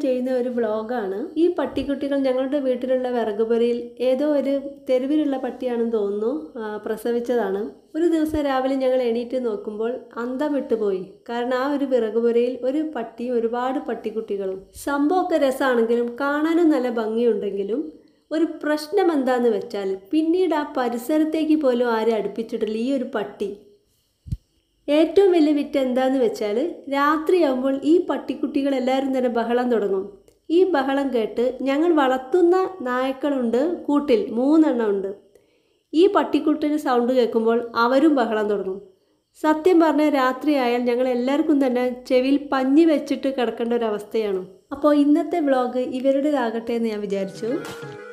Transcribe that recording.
ചെയ്യുന്ന ഒരു വ്ളോഗാണ്. ഈ പട്ടിക്കുട്ടികൾ ഞങ്ങളുടെ വീട്ടിലുള്ള വിറകുപുരയിൽ ഏതോ ഒരു തെരുവിലുള്ള പട്ടിയാണെന്ന് തോന്നുന്നു പ്രസവിച്ചതാണ്. ഒരു ദിവസം രാവിലെ ഞങ്ങൾ എണീറ്റ് നോക്കുമ്പോൾ അന്തം വിട്ടുപോയി. കാരണം ആ ഒരു വിറകുപുരയിൽ ഒരു പട്ടിയും ഒരുപാട് പട്ടിക്കുട്ടികളും. സംഭവമൊക്കെ രസമാണെങ്കിലും കാണാനും നല്ല ഭംഗിയുണ്ടെങ്കിലും ഒരു പ്രശ്നം എന്താണെന്ന് വെച്ചാൽ പിന്നീട് ആ പരിസരത്തേക്ക് പോലും ആരും അടുപ്പിച്ചിട്ടില്ല ഈ ഒരു പട്ടി. ഏറ്റവും വലിയ വിറ്റ് എന്താണെന്ന് വെച്ചാൽ രാത്രിയാകുമ്പോൾ ഈ പട്ടിക്കുട്ടികൾ എല്ലാവരും തന്നെ ബഹളം തുടങ്ങും. ഈ ബഹളം കേട്ട് ഞങ്ങൾ വളർത്തുന്ന നായ്ക്കളുണ്ട് കൂട്ടിൽ 3 എണ്ണം ഉണ്ട്. ഈ പട്ടിക്കുട്ടിന് സൗണ്ട് കേൾക്കുമ്പോൾ അവരും ബഹളം തുടങ്ങും. സത്യം പറഞ്ഞാൽ രാത്രിയായാൽ ഞങ്ങൾ എല്ലാവർക്കും തന്നെ ചെവിയിൽ പഞ്ഞി വെച്ചിട്ട് കിടക്കേണ്ട ഒരു അവസ്ഥയാണ്. അപ്പോൾ ഇന്നത്തെ വ്ളോഗ് ഇവരുടേതാകട്ടെ എന്ന് ഞാൻ വിചാരിച്ചു.